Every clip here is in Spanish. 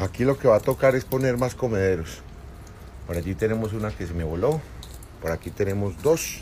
Aquí lo que va a tocar es poner más comederos. Por allí tenemos una que se me voló. Por aquí tenemos dos.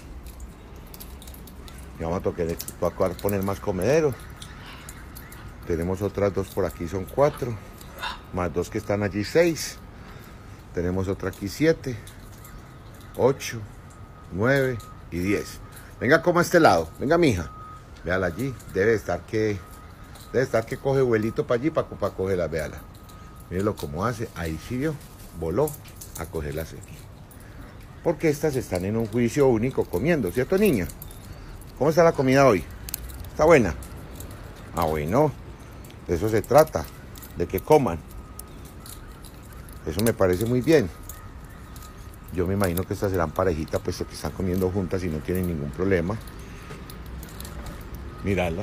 Y vamos a tocar poner más comederos. Tenemos otras dos por aquí, son 4. Más 2 que están allí, 6. Tenemos otra aquí, 7, 8, 9 y 10. Venga, coma a este lado. Venga, mija. Véala allí. Debe estar que coge vuelito para allí para cogerla. Véala. Mírelo cómo hace. Ahí sí vio. Voló a cogerlas aquí. Porque estas están en un juicio único comiendo, ¿cierto, niña? ¿Cómo está la comida hoy? ¿Está buena? Ah, bueno. De eso se trata. De que coman. Eso me parece muy bien. Yo me imagino que estas serán parejitas, pues que están comiendo juntas y no tienen ningún problema. Mirarlas.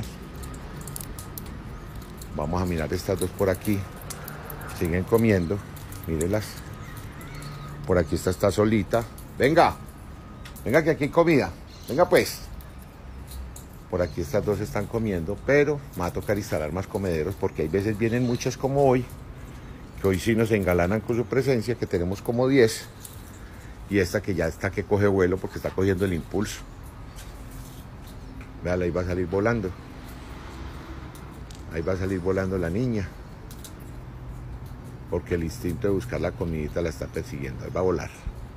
Vamos a mirar estas dos por aquí. Siguen comiendo. Mírenlas. Por aquí está solita. Venga. Venga que aquí hay comida. Venga pues. Por aquí estas dos están comiendo, pero me va a tocar instalar más comederos porque hay veces vienen muchas como hoy, que hoy sí nos engalanan con su presencia, que tenemos como 10. Y esta que ya está que coge vuelo porque está cogiendo el impulso. Véala, ahí va a salir volando. Ahí va a salir volando la niña. Porque el instinto de buscar la comidita la está persiguiendo. Ahí va a volar.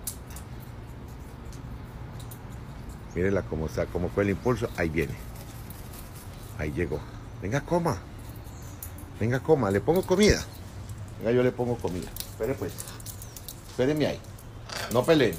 Mírenla cómo está, cómo fue el impulso. Ahí viene. Ahí llegó. Venga, coma. Venga, coma. ¿Le pongo comida? Venga, yo le pongo comida. Espere pues. Espérenme ahí. No peleen.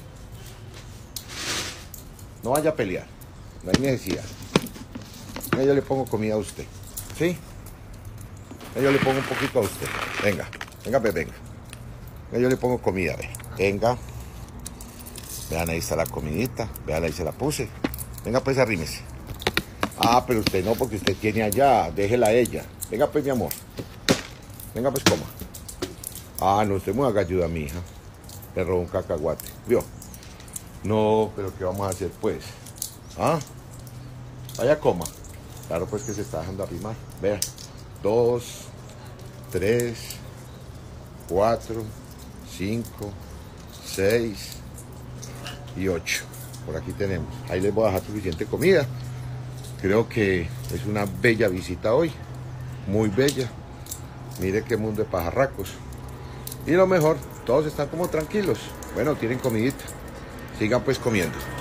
No vaya a pelear. No hay necesidad. Venga, yo le pongo comida a usted. ¿Sí? Venga, yo le pongo un poquito a usted. Venga. Venga, pues venga. Venga, yo le pongo comida, ve. Venga. Vean, ahí está la comidita. Vean, ahí se la puse. Venga, pues arrímese. Ah, pero usted no, porque usted tiene allá. Déjela a ella. Venga, pues, mi amor. Venga, pues, coma. Ah, no, usted me haga ayuda a mi hija. Le robó un cacahuate. ¿Vio? No, pero ¿qué vamos a hacer, pues? ¿Ah? Vaya, coma. Claro, pues, que se está dejando arrimar. Vea. 2, 3, 4, 5, 6... y 8. Por aquí tenemos. Ahí les voy a dejar suficiente comida. Creo que es una bella visita hoy. Muy bella. Mire qué mundo de pajarracos. Y lo mejor, todos están como tranquilos. Bueno, tienen comidita. Sigan pues comiendo.